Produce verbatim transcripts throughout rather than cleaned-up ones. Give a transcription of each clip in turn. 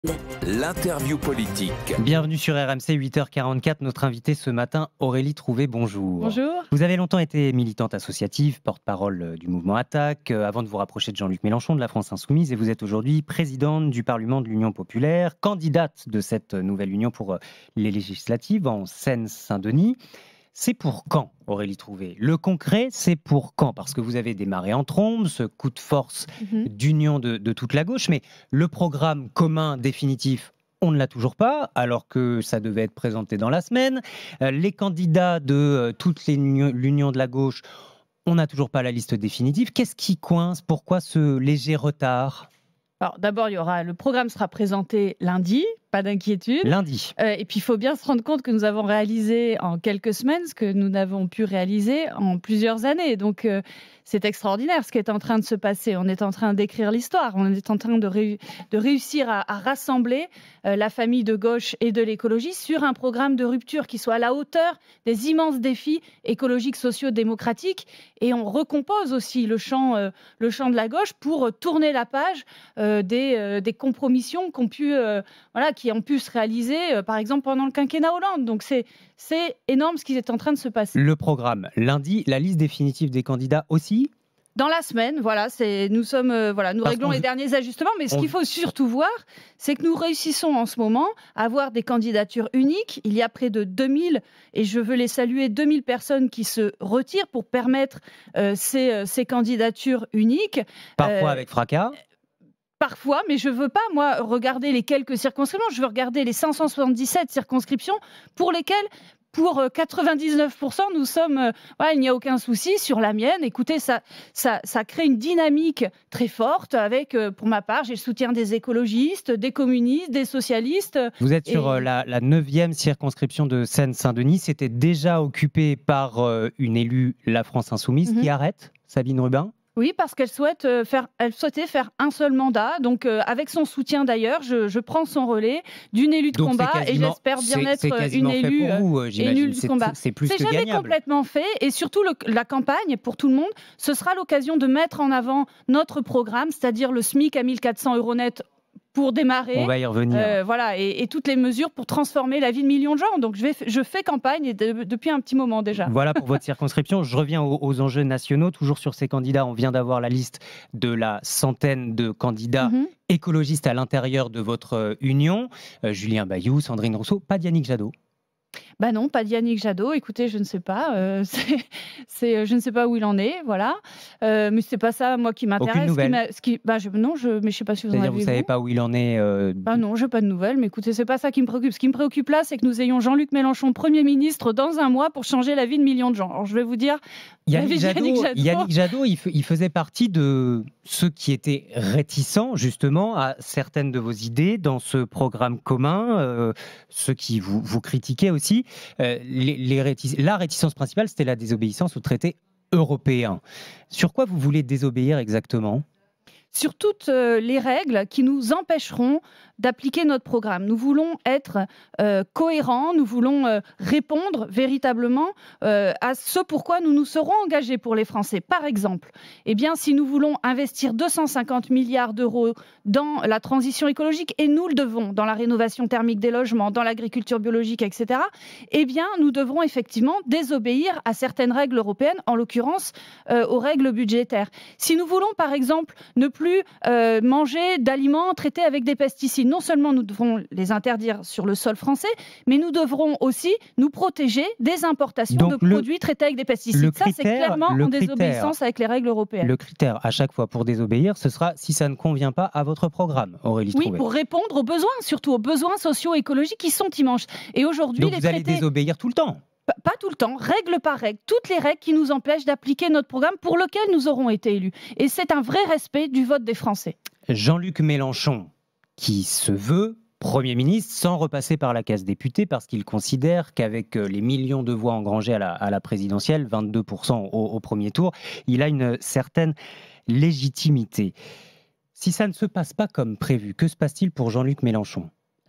L'interview politique. Bienvenue sur R M C, huit heures quarante-quatre. Notre invitée ce matin, Aurélie Trouvé, bonjour. Bonjour. Vous avez longtemps été militante associative, porte-parole du mouvement Attaque, euh, avant de vous rapprocher de Jean-Luc Mélenchon de la France Insoumise, et vous êtes aujourd'hui présidente du Parlement de l'Union Populaire, candidate de cette nouvelle union pour euh, les législatives en Seine-Saint-Denis. C'est pour quand, Aurélie Trouvé? Le concret, c'est pour quand? Parce que vous avez démarré en trombe, ce coup de force Mhm. d'union de, de toute la gauche, mais le programme commun définitif, on ne l'a toujours pas, alors que ça devait être présenté dans la semaine. Euh, les candidats de euh, toute l'union l'union de la gauche, on n'a toujours pas la liste définitive. Qu'est-ce qui coince? Pourquoi ce léger retard? Alors d'abord, il y aura le programme sera présenté lundi, pas d'inquiétude. Lundi. Euh, et puis il faut bien se rendre compte que nous avons réalisé en quelques semaines ce que nous n'avons pu réaliser en plusieurs années. Donc euh, c'est extraordinaire ce qui est en train de se passer. On est en train d'écrire l'histoire. On est en train de, ré- de réussir à, à rassembler euh, la famille de gauche et de l'écologie sur un programme de rupture qui soit à la hauteur des immenses défis écologiques, sociaux, démocratiques. Et on recompose aussi le champ, euh, le champ de la gauche pour euh, tourner la page euh, des, euh, des compromissions qu'on pu, euh, voilà, qui ont pu se réaliser, euh, par exemple, pendant le quinquennat Hollande. Donc c'est, c'est énorme ce qui est en train de se passer. Le programme lundi, la liste définitive des candidats aussi. Dans la semaine, voilà, c'est, nous sommes, euh, voilà, nous Parce réglons qu'on- les derniers ajustements, mais ce on- qu'il faut surtout voir, c'est que nous réussissons en ce moment à avoir des candidatures uniques. Il y a près de deux mille, et je veux les saluer, deux mille personnes qui se retirent pour permettre euh, ces, euh, ces candidatures uniques. Parfois Euh, avec fracas. Parfois, mais je ne veux pas, moi, regarder les quelques circonscriptions. Je veux regarder les cinq cent soixante-dix-sept circonscriptions pour lesquelles, pour euh, quatre-vingt-dix-neuf pour cent, nous sommes... euh, voilà, il n'y a aucun souci sur la mienne. Écoutez, ça, ça, ça crée une dynamique très forte avec, euh, pour ma part, j'ai le soutien des écologistes, des communistes, des socialistes. Vous êtes sur Et- euh, la, la neuvième circonscription de Seine-Saint-Denis. C'était déjà occupé par euh, une élue, la France Insoumise, Mhm. qui arrête, Sabine Rubin. Oui, parce qu'elle souhaite euh, faire, elle souhaitait faire un seul mandat. Donc, euh, avec son soutien d'ailleurs, je, je prends son relais d'une élue de Donc, combat c'est et quasiment- j'espère bien c'est- être c'est une quasiment fait élue. pour euh, vous, euh, j'imagine. élue du C'est- combat. C'est plus C'est que jamais gagnable. complètement fait et surtout le- la campagne pour tout le monde, ce sera l'occasion de mettre en avant notre programme, c'est-à-dire le SMIC à mille quatre cents euros net pour démarrer. On va y revenir. Euh, voilà, et, et toutes les mesures pour transformer la vie de millions de gens. Donc je, vais, je fais campagne et de- depuis un petit moment déjà. Voilà pour votre circonscription. Je reviens aux, aux enjeux nationaux. Toujours sur ces candidats, on vient d'avoir la liste de la centaine de candidats Mhm. écologistes à l'intérieur de votre euh, union. Euh, Julien Bayou, Sandrine Rousseau, pas Yannick Jadot. Bah non, pas Yannick Jadot. Écoutez, je ne sais pas. euh, c'est, c'est, euh, je ne sais pas où il en est, voilà. Euh, mais c'est pas ça, moi, qui m'intéresse. Aucune Ce qui nouvelle. m'a- ce qui, bah, je, non, je, mais je sais pas si vous en avez C'est-à-dire, vous ne savez pas où il en est. euh, Bah non, j'ai pas de nouvelles. Mais écoutez, c'est pas ça qui me préoccupe. Ce qui me préoccupe là, c'est que nous ayons Jean-Luc Mélenchon Premier ministre dans un mois pour changer la vie de millions de gens. Alors je vais vous dire, Yannick Yannick Jadot, Jadot. Yannick Jadot, il, fe- il faisait partie de ceux qui étaient réticents justement à certaines de vos idées dans ce programme commun, euh, ceux qui vous, vous critiquaient aussi. Euh, les, les rétic- la réticence principale, c'était la désobéissance au traité européen. Sur quoi vous voulez désobéir exactement ? sur toutes euh, les règles qui nous empêcheront d'appliquer notre programme. Nous voulons être euh, cohérents, nous voulons euh, répondre véritablement euh, à ce pourquoi nous nous serons engagés pour les Français. Par exemple, eh bien, si nous voulons investir deux cent cinquante milliards d'euros dans la transition écologique, et nous le devons, dans la rénovation thermique des logements, dans l'agriculture biologique, et cetera, eh bien, nous devrons effectivement désobéir à certaines règles européennes, en l'occurrence euh, aux règles budgétaires. Si nous voulons, par exemple, ne plus euh, manger d'aliments traités avec des pesticides, non seulement nous devrons les interdire sur le sol français, mais nous devrons aussi nous protéger des importations Donc de le- produits traités avec des pesticides. le Ça, c'est critère- clairement le en critère- désobéissance avec les règles européennes. Le critère à chaque fois pour désobéir, ce sera si ça ne convient pas à votre programme, Aurélie Oui, Trouvé. pour répondre aux besoins, surtout aux besoins socio-écologiques qui sont immenses. Et aujourd'hui, Donc les vous allez traités... désobéir tout le temps. Pas- Pas tout le temps, règle par règle, toutes les règles qui nous empêchent d'appliquer notre programme pour lequel nous aurons été élus. Et c'est un vrai respect du vote des Français. Jean-Luc Mélenchon, qui se veut Premier ministre sans repasser par la case députée, parce qu'il considère qu'avec euh, les millions de voix engrangées à la, à la présidentielle, vingt-deux pour cent au, au premier tour, il a une certaine légitimité. Si ça ne se passe pas comme prévu, que se passe-t-il pour Jean-Luc Mélenchon ?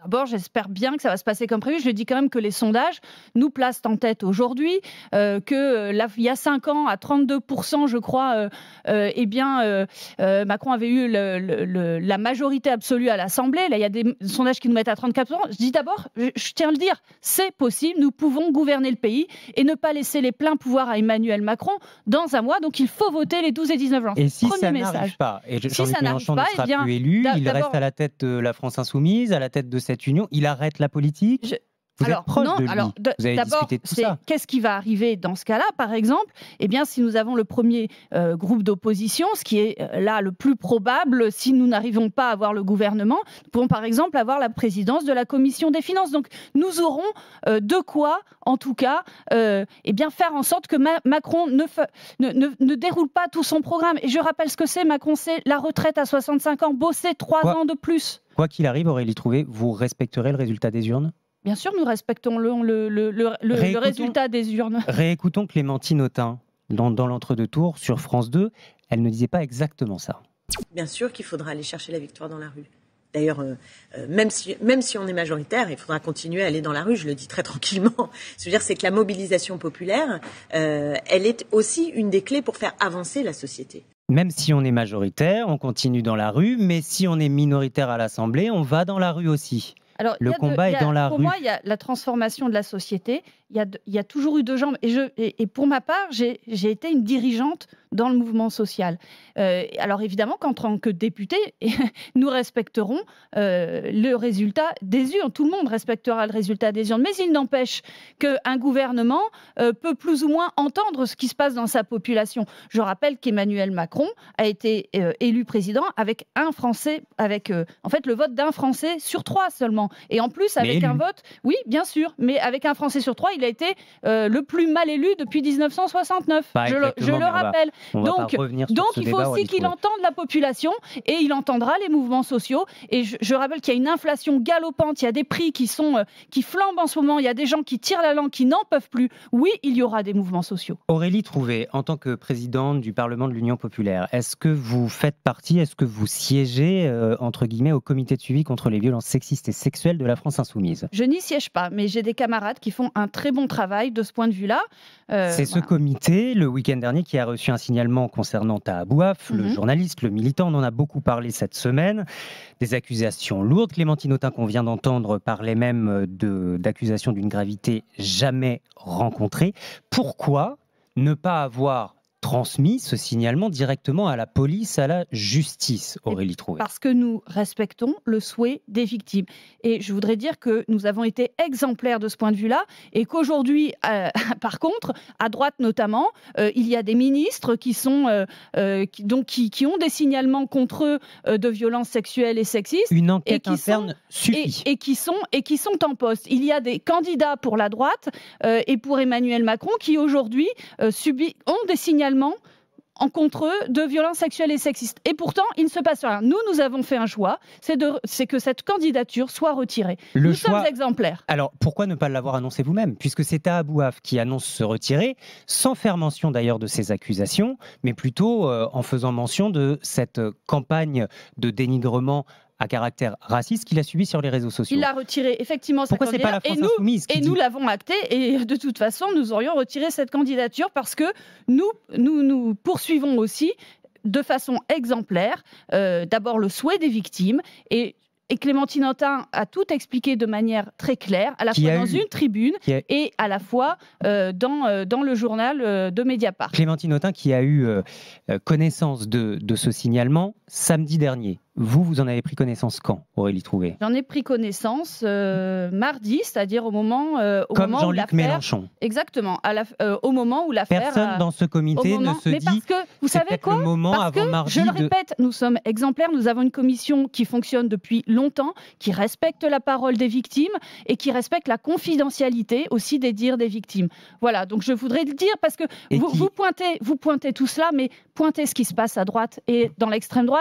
D'abord, j'espère bien que ça va se passer comme prévu. Je dis quand même que les sondages nous placent en tête aujourd'hui, euh, que là, il y a cinq ans, à trente-deux pour cent, je crois, euh, euh, eh bien, euh, euh, Macron avait eu le, le, le, la majorité absolue à l'Assemblée. Là, il y a des sondages qui nous mettent à trente-quatre pour cent. Je dis d'abord, je, je tiens à le dire, c'est possible. Nous pouvons gouverner le pays et ne pas laisser les pleins pouvoirs à Emmanuel Macron dans un mois. Donc, il faut voter les douze et dix-neuf juin. Et si Premier ça message. n'arrive pas, et si Jean-Luc Mélenchon ne sera eh bien, plus élu, il reste à la tête de la France Insoumise, à la tête de cette union, il arrête la politique. Je... Vous alors, êtes proche non, de lui. alors, Vous avez discuté de tout ça. Qu'est-ce qui va arriver dans ce cas-là, par exemple? Eh bien, si nous avons le premier euh, groupe d'opposition, ce qui est euh, là le plus probable, si nous n'arrivons pas à avoir le gouvernement, nous pourrons par exemple avoir la présidence de la Commission des finances. Donc, nous aurons euh, de quoi, en tout cas, euh, eh bien, faire en sorte que Ma Macron ne, ne, ne, ne déroule pas tout son programme. Et je rappelle ce que c'est, Macron, c'est la retraite à soixante-cinq ans, bosser trois ans de plus. Quoi qu'il arrive, Aurélie Trouvé, vous respecterez le résultat des urnes? Bien sûr, nous respectons le, le, le, le, le résultat des urnes. Réécoutons Clémentine Autain dans, dans l'entre-deux tours sur France deux. Elle ne disait pas exactement ça. Bien sûr qu'il faudra aller chercher la victoire dans la rue. D'ailleurs, euh, même, si, même si on est majoritaire, il faudra continuer à aller dans la rue, je le dis très tranquillement. Ce que je veux dire, c'est que la mobilisation populaire, euh, elle est aussi une des clés pour faire avancer la société. Même si on est majoritaire, on continue dans la rue, mais si on est minoritaire à l'Assemblée, on va dans la rue aussi. Alors, le combat de, est dans la pour rue. Pour moi, il y a la transformation de la société. Il y a, de, il y a toujours eu deux jambes. Et, je, et, et pour ma part, j'ai été une dirigeante dans le mouvement social. Euh, alors évidemment qu'en tant que député, nous respecterons euh, le résultat des urnes. Tout le monde respectera le résultat des urnes. Mais il n'empêche qu'un gouvernement euh, peut plus ou moins entendre ce qui se passe dans sa population. Je rappelle qu'Emmanuel Macron a été euh, élu président avec un Français, avec euh, en fait le vote d'un Français sur trois seulement. Et en plus, avec un vote, oui, bien sûr, mais avec un Français sur trois, il a été euh, le plus mal élu depuis mille neuf cent soixante-neuf. Je le, je le rappelle. On donc, donc il faut aussi qu'il entende la population et il entendra les mouvements sociaux. Et je, je rappelle qu'il y a une inflation galopante, il y a des prix qui, sont, euh, qui flambent en ce moment, il y a des gens qui tirent la langue, qui n'en peuvent plus. Oui, il y aura des mouvements sociaux. Aurélie Trouvé, en tant que présidente du Parlement de l'Union populaire, est-ce que vous faites partie, est-ce que vous siégez, euh, entre guillemets, au comité de suivi contre les violences sexistes et sexuelles de la France Insoumise? Je n'y siège pas, mais j'ai des camarades qui font un très bon travail de ce point de vue-là. Euh, C'est voilà. Ce comité, le week-end dernier, qui a reçu un signalement concernant Taha Bouaf, mm-hmm. le journaliste, le militant. On en a beaucoup parlé cette semaine. Des accusations lourdes. Clémentine Autain, qu'on vient d'entendre, parlait même d'accusations d'une gravité jamais rencontrée. Pourquoi ne pas avoir transmis ce signalement directement à la police, à la justice, Aurélie Trouvé? Parce que nous respectons le souhait des victimes. Et je voudrais dire que nous avons été exemplaires de ce point de vue-là et qu'aujourd'hui, euh, par contre, à droite notamment, euh, il y a des ministres qui, sont, euh, euh, qui, donc, qui, qui ont des signalements contre eux euh, de violences sexuelles et sexistes. Une enquête et qui interne sont, suffit. Et, et, qui sont, et qui sont en poste. Il y a des candidats pour la droite euh, et pour Emmanuel Macron qui aujourd'hui euh, subit, ont des signalements en contre eux de violences sexuelles et sexistes. Et pourtant, il ne se passe rien. Nous, nous avons fait un choix, c'est que cette candidature soit retirée. Le nous choix... sommes exemplaires. Alors, pourquoi ne pas l'avoir annoncé vous-même? Puisque c'est Taha Bouaf qui annonce se retirer, sans faire mention d'ailleurs de ces accusations, mais plutôt euh, en faisant mention de cette campagne de dénigrement à caractère raciste qu'il a subi sur les réseaux sociaux. Il a retiré effectivement sa Pourquoi c'est pas la France et nous, Insoumise qui et dit... nous l'avons acté et de toute façon nous aurions retiré cette candidature parce que nous, nous, nous poursuivons aussi de façon exemplaire euh, d'abord le souhait des victimes et Et Clémentine Autain a tout expliqué de manière très claire, à la qui fois dans eu... une tribune a... et à la fois euh, dans, euh, dans le journal euh, de Mediapart. Clémentine Autain qui a eu euh, connaissance de, de ce signalement samedi dernier. Vous, vous en avez pris connaissance quand, Aurélie Trouvé? J'en ai pris connaissance euh, mardi, c'est-à-dire au moment, euh, au Comme moment où Jean-Luc l'affaire... Mélenchon. Exactement, à la, euh, au moment où l'affaire... Personne a... dans ce comité moment... ne se Mais dit... parce que, vous savez quoi le moment Parce avant que, mardi je le de... répète, nous sommes exemplaires, nous avons une commission qui fonctionne depuis longtemps, qui respecte la parole des victimes et qui respecte la confidentialité aussi des dires des victimes. Voilà, donc je voudrais le dire parce que vous, qui... vous, pointez, vous pointez tout cela, mais pointez ce qui se passe à droite et dans l'extrême droite.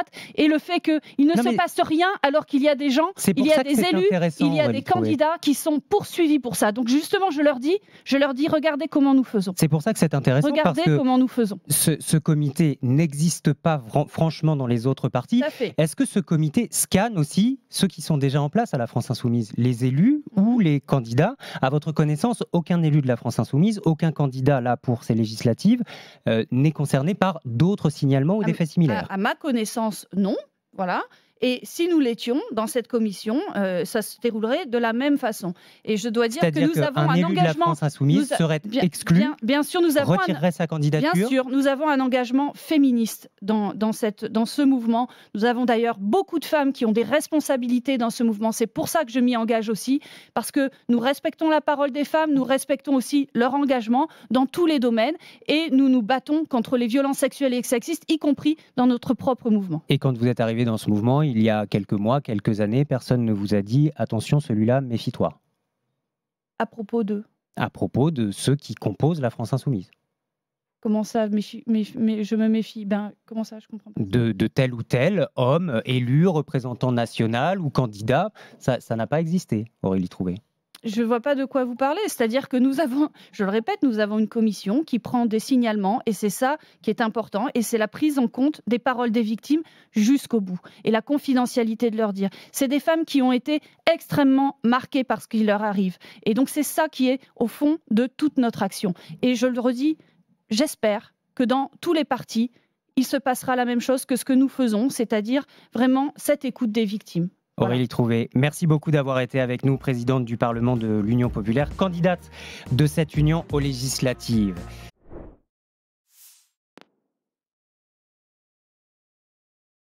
droite, et le fait qu'il ne non, se mais... passe rien alors qu'il y a des gens, il y a des élus, il y a des candidats qui sont poursuivis pour ça. Donc justement, je leur dis, je leur dis, regardez comment nous faisons. C'est pour ça que c'est intéressant. Regardez parce que comment nous faisons. Ce, ce comité n'existe pas franchement dans les autres partis. Est-ce que ce comité scanne aussi ceux qui sont déjà en place à la France Insoumise, les élus ou les candidats? À votre connaissance, aucun élu de la France Insoumise, aucun candidat là pour ces législatives euh, n'est concerné par d'autres signalements ou à, des faits similaires. À, à ma connaissance, non. Voilà. Et si nous l'étions dans cette commission, euh, ça se déroulerait de la même façon. Et je dois dire que nous avons un élu engagement. De la France Insoumise a... serait bien, exclu, bien, bien sûr, nous avons retirerait un... sa candidature. Bien sûr, nous avons un engagement féministe dans, dans, cette, dans ce mouvement. Nous avons d'ailleurs beaucoup de femmes qui ont des responsabilités dans ce mouvement. C'est pour ça que je m'y engage aussi, parce que nous respectons la parole des femmes, nous respectons aussi leur engagement dans tous les domaines, et nous nous battons contre les violences sexuelles et sexistes, y compris dans notre propre mouvement. Et quand vous êtes arrivé dans ce mouvement, il y a quelques mois, quelques années, personne ne vous a dit « attention, celui-là, méfie-toi ». À propos de À propos de ceux qui composent la France Insoumise. Comment ça, méfie, méfie, mais je me méfie? Ben, comment ça, je comprends pas. De, de tel ou tel homme, élu, représentant national ou candidat, ça n'a pas existé, Aurélie Trouvé. Je ne vois pas de quoi vous parlez. C'est-à-dire que nous avons, je le répète, nous avons une commission qui prend des signalements, et c'est ça qui est important, et c'est la prise en compte des paroles des victimes jusqu'au bout, et la confidentialité de leur dire. C'est des femmes qui ont été extrêmement marquées par ce qui leur arrive. Et donc c'est ça qui est au fond de toute notre action. Et je le redis, j'espère que dans tous les partis, il se passera la même chose que ce que nous faisons, c'est-à-dire vraiment cette écoute des victimes. Aurélie voilà. Trouvé, merci beaucoup d'avoir été avec nous, présidente du Parlement de l'Union populaire, candidate de cette union aux législatives.